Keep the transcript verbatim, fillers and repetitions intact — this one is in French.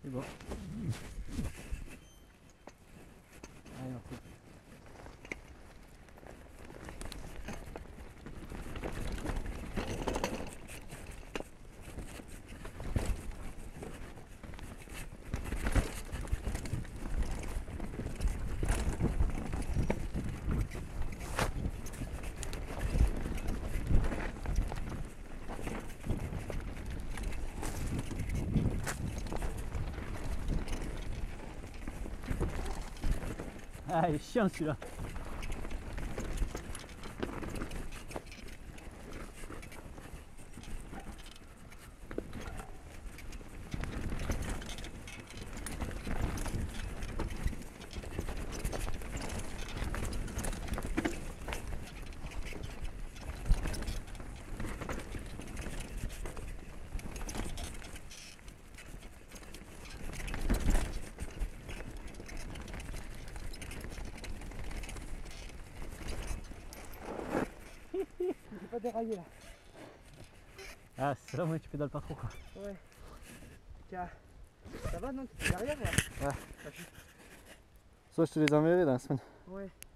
C'est bon. Allez, merci. Ah, il est chiant celui-là. J'ai pas déraillé là. Ah, c'est là où tu pédales pas trop quoi. Ouais. Tiens. Ça va non? T'es derrière là? Ouais. Soit je te les enverrai dans la semaine. Ouais.